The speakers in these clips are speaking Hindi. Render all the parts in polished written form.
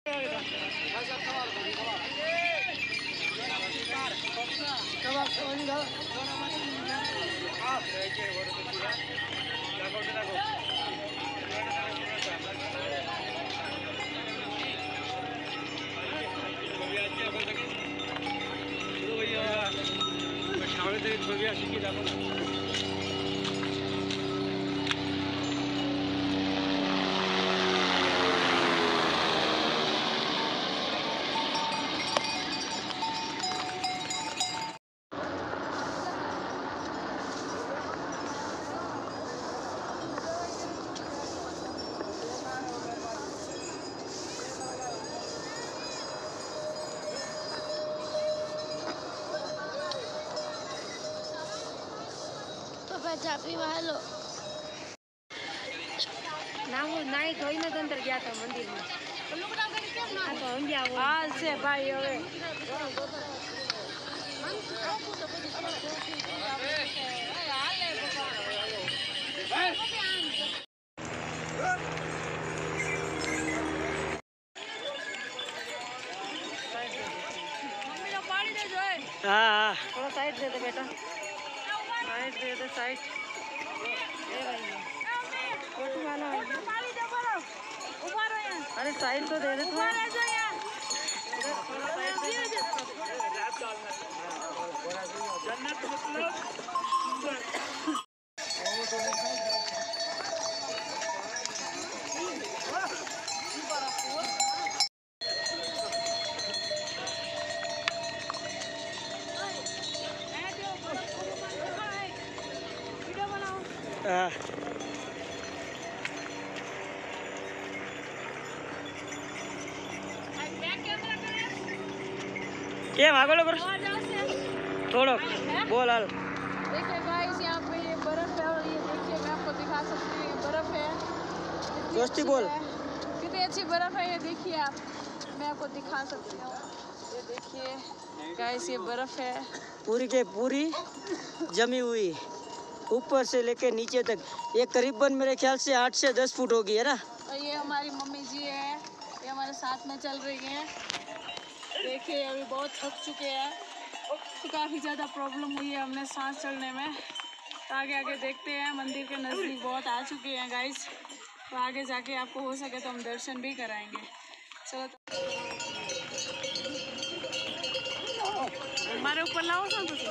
चापी वालो ना वो नाई धोई में तो अंदर गया था मंदिर में तो हम गया वो आज से भाई होवे हाँ थोड़ा साइड दे दे बेटा साइड दे दे साइड अरे साइड तो दे दे क्या भागो करो थोड़ा बोल हाल। देखिए गाइस यहाँ पे ये बर्फ है और ये देखिए मैं आपको दिखा सकती हूँ ये बर्फ है दोस्ती बोल कितनी अच्छी बर्फ है ये देखिए आप मैं आपको दिखा सकती हूँ ये देखिए गाइस ये बर्फ है पूरी के पूरी जमी हुई ऊपर से लेके नीचे तक ये करीबन मेरे ख्याल से 8 से 10 फुट होगी है ना। और ये हमारी मम्मी जी है ये हमारे साथ में चल रही हैं देखिए अभी बहुत थक चुके हैं तो काफ़ी ज़्यादा प्रॉब्लम हुई है हमने सांस चढ़ने में तो आगे आगे देखते हैं मंदिर के नज़दीक बहुत आ चुके हैं गाइस तो आगे जाके आपको हो सके तो हम दर्शन भी कराएंगे चलो हमारे ऊपर लाओ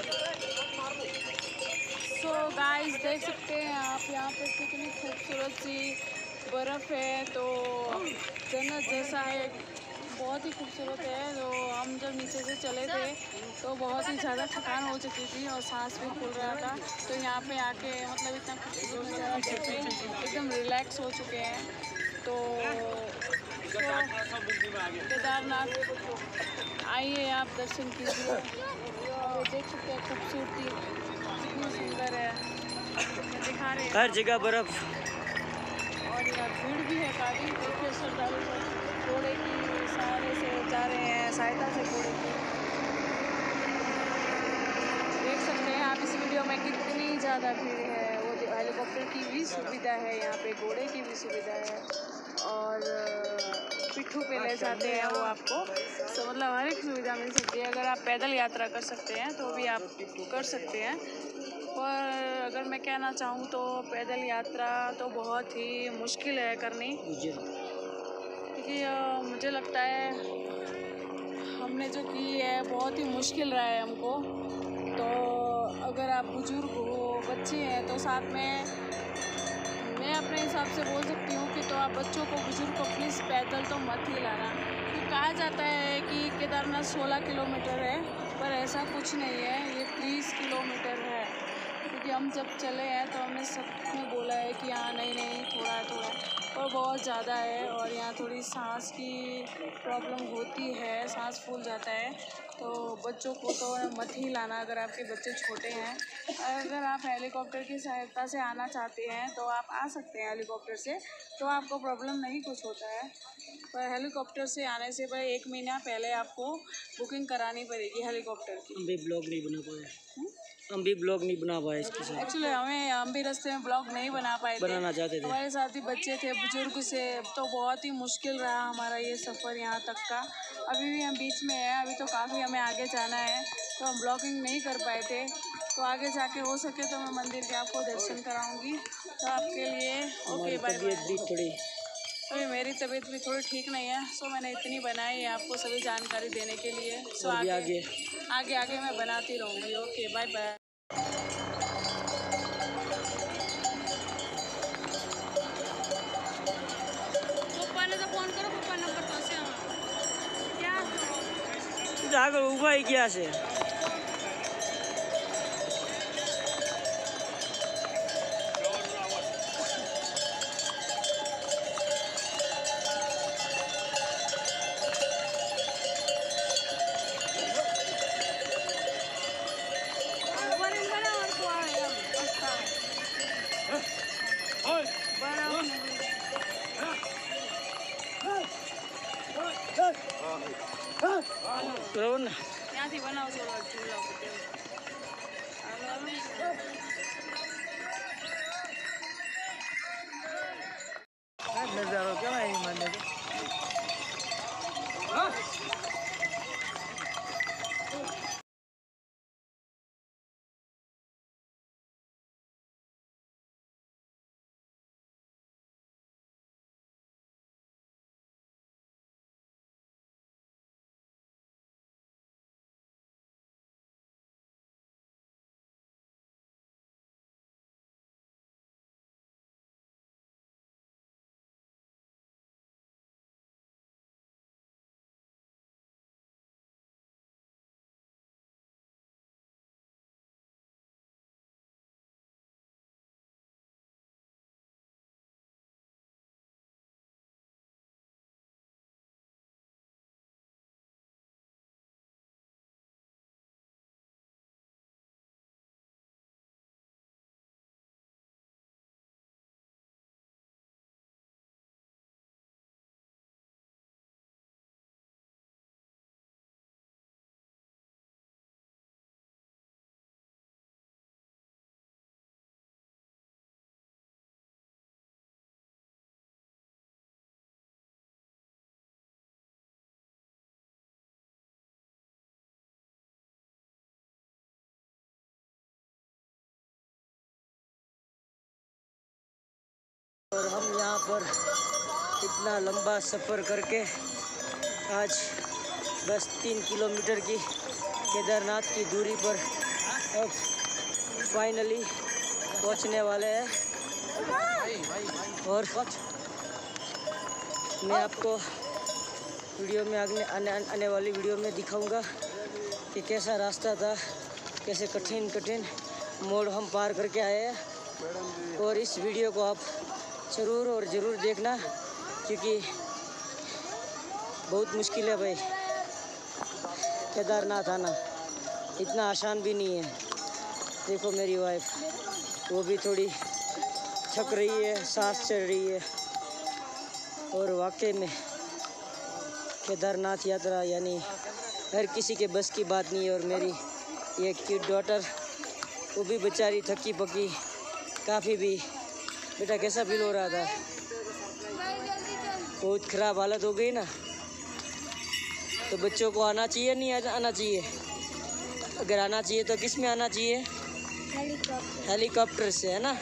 सो गाइस देख सकते हैं आप यहाँ पे कितनी खूबसूरत सी बर्फ़ है तो जन्नत जैसा है बहुत ही खूबसूरत है। तो हम जब नीचे से चले थे तो बहुत ही ज़्यादा थकान हो चुकी थी और सांस भी फूल रहा था तो यहाँ पे आके मतलब इतना खूबसूरत नज़ारा देख के एकदम रिलैक्स हो चुके हैं। तो केदारनाथ आइए आप दर्शन कीजिए देख सकते हैं खूबसूरती कितनी सुंदर है दिखा रहे हैं हर जगह बर्फ और यहाँ भीड़ भी है काफ़ी देखिए श्रद्धालु घोड़े की सहारे से जा रहे हैं सहायता से घोड़े की देख सकते हैं आप इस वीडियो में कितनी ज़्यादा भीड़ है वो हेलीकॉप्टर की भी सुविधा है यहाँ पे घोड़े की भी सुविधा है और पिट्ठू पे ले जाते हैं वो आपको तो मतलब हर एक सुविधा मिल सकती है। अगर आप पैदल यात्रा कर सकते हैं तो भी आप कर सकते हैं और अगर मैं कहना चाहूँ तो पैदल यात्रा तो बहुत ही मुश्किल है करनी क्योंकि मुझे लगता है हमने जो की है बहुत ही मुश्किल रहा है हमको। तो अगर आप बुजुर्ग हो बच्चे हैं तो साथ में मैं अपने हिसाब से बोल सकती हूँ कि तो आप बच्चों को बुजुर्ग को प्लीज़ पैदल तो मत ही लाना। तो कहा जाता है कि केदारनाथ 16 किलोमीटर है पर ऐसा कुछ नहीं है ये 30 किलोमीटर है क्योंकि हम जब चले हैं तो हमने सबने बोला है कि हाँ नहीं थोड़ा और बहुत ज़्यादा है और यहाँ थोड़ी सांस की प्रॉब्लम होती है सांस फूल जाता है तो बच्चों को तो मत ही लाना अगर आपके बच्चे छोटे हैं। अगर आप हेलीकॉप्टर की सहायता से आना चाहते हैं तो आप आ सकते हैं हेलीकॉप्टर से तो आपको प्रॉब्लम नहीं कुछ होता है पर हेलीकॉप्टर से आने से भाई 1 महीना पहले आपको बुकिंग करानी पड़ेगी हेलीकॉप्टर की। हम भी ब्लॉग नहीं बना पाए हम भी ब्लॉग नहीं बना पाए इसके साथ। एक्चुअली हम भी रास्ते में ब्लॉग नहीं बना पाए थे, बनाना चाहते थे। हमारे साथ ही बच्चे थे, बुजुर्ग से, तो बहुत ही मुश्किल रहा हमारा ये सफ़र यहाँ तक का। अभी भी हम बीच में हैं, अभी तो काफ़ी हमें आगे जाना है, तो हम ब्लॉगिंग नहीं कर पाए थे। तो आगे जाके हो सके तो मैं मंदिर के आपको दर्शन कराऊंगी, तो आपके लिए ओके बाय बाय। भी थोड़ी अभी मेरी तबीयत भी थोड़ी ठीक नहीं है, सो मैंने इतनी बनाई है आपको सभी जानकारी देने के लिए। सो और भी आगे आगे आगे मैं बनाती रहूँगी। Okay bye bye. पप्पाने तो फोन करो, पप्पा नंबर तो से क्या जाकर ऊबा ही क्या से ત્યાંથી બનાવશો ચૂલા ઉપર नजारो क्या है मानने और हम यहाँ पर इतना लंबा सफ़र करके आज बस 3 किलोमीटर की केदारनाथ की दूरी पर अब फाइनली पहुँचने वाले हैं। और मैं आपको वीडियो में आने वाली वीडियो में दिखाऊंगा कि कैसा रास्ता था, कैसे कठिन मोड़ हम पार करके आए हैं। और इस वीडियो को आप ज़रूर देखना, क्योंकि बहुत मुश्किल है भाई केदारनाथ आना, इतना आसान भी नहीं है। देखो मेरी वाइफ वो भी थोड़ी थक रही है, सांस चढ़ रही है। और वाकई में केदारनाथ यात्रा यानी हर किसी के बस की बात नहीं है। और मेरी ये क्यूट डॉटर वो भी बेचारी थकी पकी काफ़ी भी। बेटा कैसा फील हो रहा था? बहुत ख़राब हालत हो गई ना। तो बच्चों को आना चाहिए नहीं आना चाहिए? अगर आना चाहिए तो किस में आना चाहिए? हेलीकॉप्टर से, है ना।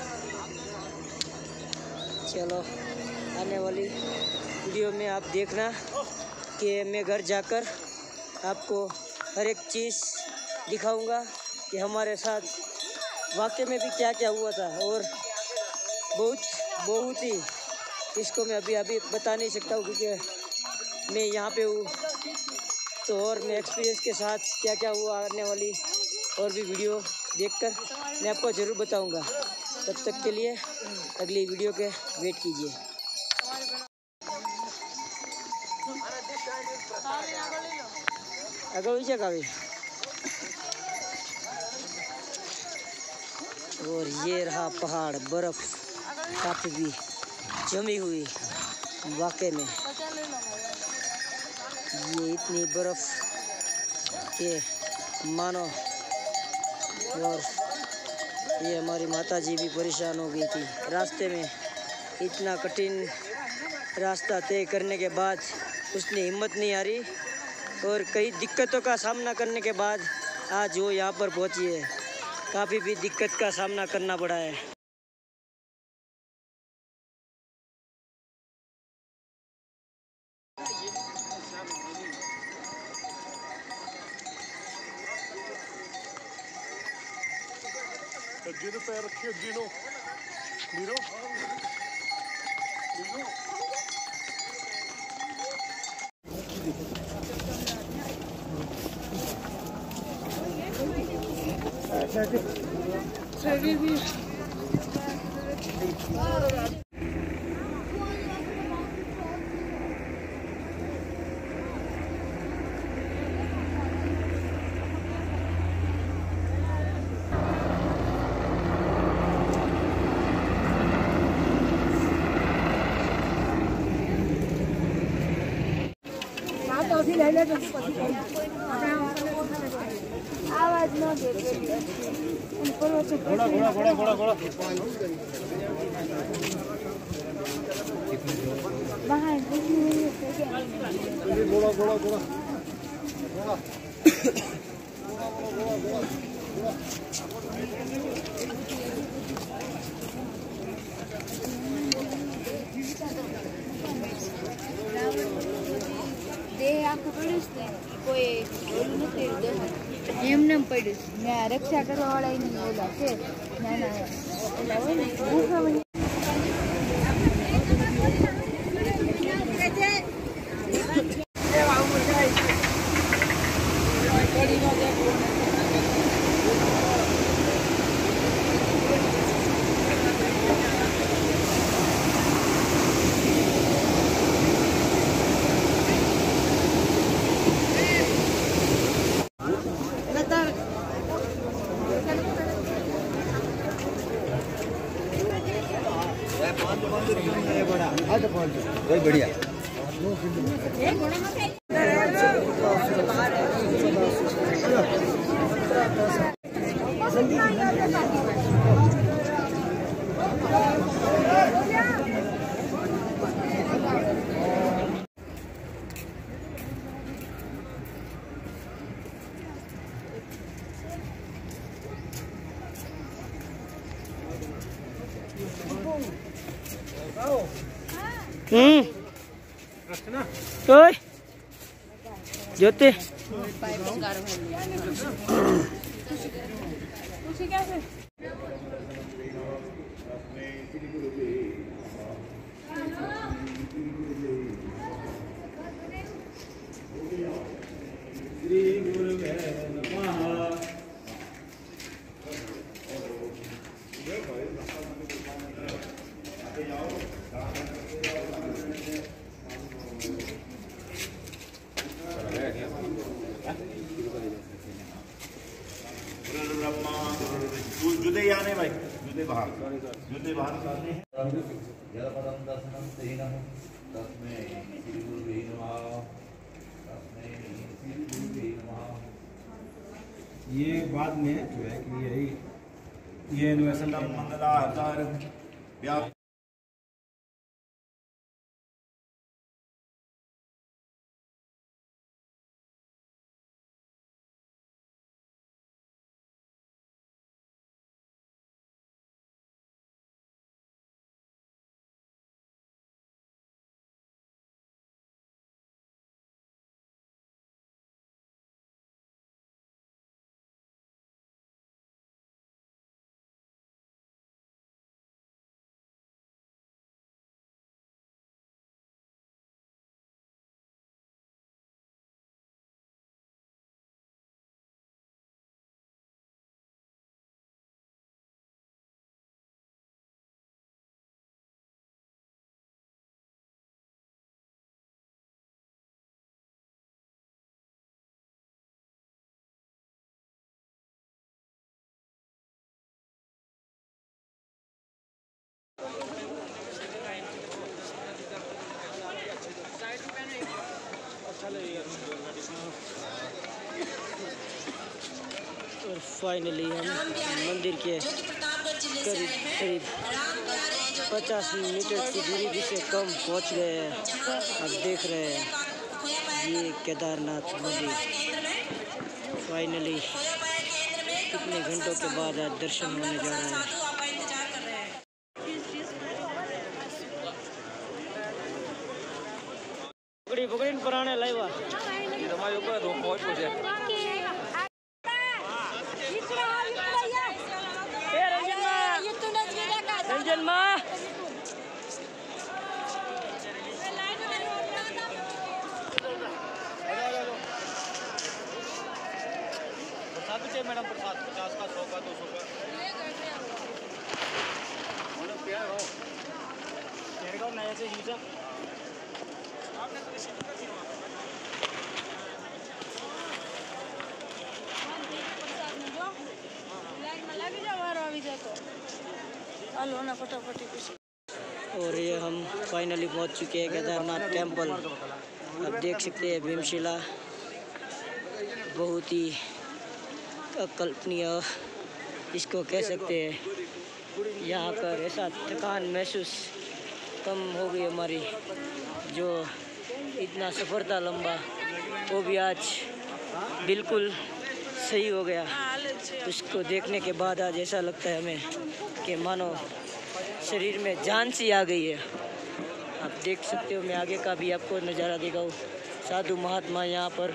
चलो आने वाली वीडियो में आप देखना कि मैं घर जाकर आपको हर एक चीज़ दिखाऊंगा कि हमारे साथ वाकई में भी क्या क्या हुआ था। और बहुत ही इसको मैं अभी बता नहीं सकता हूँ, क्योंकि मैं यहाँ पे हूँ। तो और मैं एक्सपीरियंस के साथ क्या क्या हुआ आने वाली और भी वीडियो देखकर मैं आपको ज़रूर बताऊँगा। तब तक के लिए अगली वीडियो के वेट कीजिए। अगर और ये रहा पहाड़, बर्फ़ काफ़ी भी जमी हुई। वाकई में ये इतनी बर्फ़ के मानो और ये हमारी माता जी भी परेशान हो गई थी। रास्ते में इतना कठिन रास्ता तय करने के बाद उसने हिम्मत नहीं हारी और कई दिक्कतों का सामना करने के बाद आज वो यहाँ पर पहुँची है। काफ़ी भी दिक्कत का सामना करना पड़ा है। ਅੱਗੇ ਨੂੰ ਪੈਰ ਰੱਖੀ ਅੱਗੇ ਨੂੰ ਵੀਰੋ आवाज न दे घोड़ा घोड़ा घोड़ा घोड़ा घोड़ा बाहर घोड़ा घोड़ा घोड़ा દે આખું પડ્યું છે ને કોઈ ઓલું નથી એમને પડ્યું ને રક્ષા કરવા વાળા એને ઓલા છે નાના ઓલા હોય ને ભૂખા बहुत बढ़िया। ओए ज्योति जूते यहाँ नहीं भाई, जूते बाहर निकालने हैं। जलपदं दर्शनं तेनः तस्मै श्री गुरुवे नमः, तस्मै श्री गुरुवे नमः। ये बाद में जो है कि ये इन्वेस्टमेंट मंगलाचार्य व्याप फाइनली हम मंदिर के करीब 50 मीटर की दूरी से कम पहुंच गए हैं। अब देख रहे हैं ये केदारनाथ मंदिर फाइनली कितने घंटों के बाद आज दर्शन होने जा रहे हैं। पकड़ी पुराने लाइवा रंजन माँ मैडम प्रसाद 50 का 100 का 200 का नया से यूजर आपने तो रिसीव कर दिया और ये हम फाइनली पहुंच चुके हैं केदारनाथ टेम्पल। अब देख सकते हैं भीमशिला बहुत ही अकल्पनीय इसको कह सकते हैं। यहाँ पर ऐसा थकान महसूस कम हो गई हमारी, जो इतना सफ़र था लंबा वो भी आज बिल्कुल सही हो गया। उसको देखने के बाद आज ऐसा लगता है हमें कि मानो शरीर में जान सी आ गई है। आप देख सकते हो, मैं आगे का भी आपको नज़ारा दिखाऊं। साधु महात्मा यहाँ पर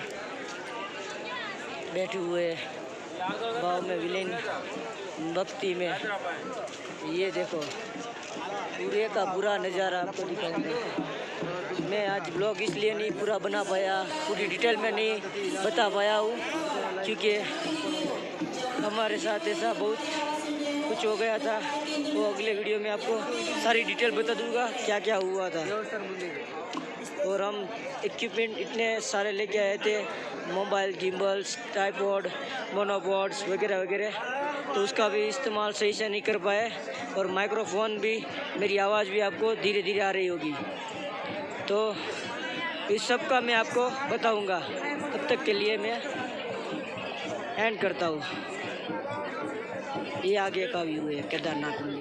बैठे हुए भाव में विलीन भक्ति में। ये देखो पूरे का पूरा नज़ारा आपको दिखाऊंगा। मैं आज ब्लॉग इसलिए नहीं पूरा बना पाया, पूरी डिटेल में नहीं बता पाया हूँ, क्योंकि हमारे साथ ऐसा बहुत कुछ हो गया था। वो अगले वीडियो में आपको सारी डिटेल बता दूंगा क्या क्या हुआ था। और हम इक्विपमेंट इतने सारे लेके आए थे, मोबाइल गिम्बल्स, ट्राइपॉड, मोनोपॉड्स वगैरह वगैरह, तो उसका भी इस्तेमाल सही से नहीं कर पाए। और माइक्रोफोन भी, मेरी आवाज़ भी आपको धीरे धीरे आ रही होगी, तो इस सब का मैं आपको बताऊंगा। तब तक के लिए मैं एंड करता हूँ। ये आगे का व्यू है केदारनाथ मंदिर।